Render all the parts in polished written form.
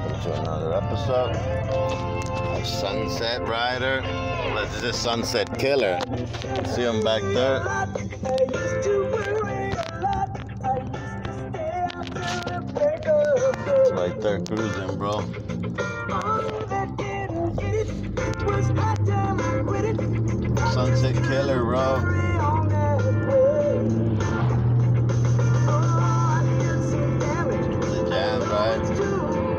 welcome to another episode of Sunset Rider. This is Sunset Killer. See him back there? It's right there cruising, bro. Sunset Killer, bro. It's a jam, right?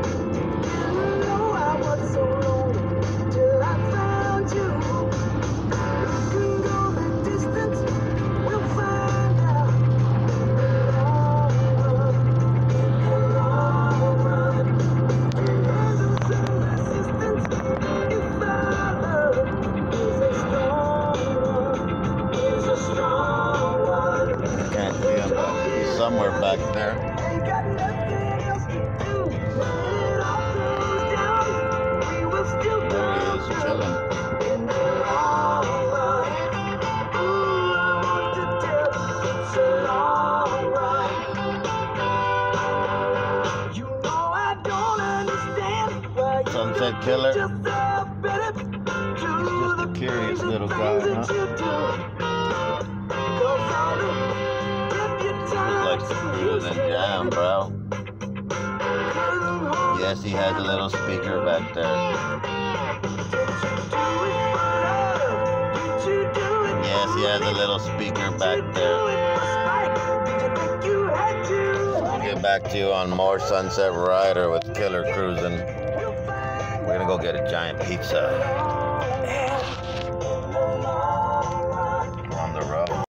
Somewhere back there. There he is, chilling. Sunset Killer. Just a curious little guy, huh? Likes to cruise and jam, bro. Yes, he has a little speaker back there. Yes, he has a little speaker back there. We'll get back to you on more Sunset Rider with Killer Cruising. We're gonna go get a giant pizza.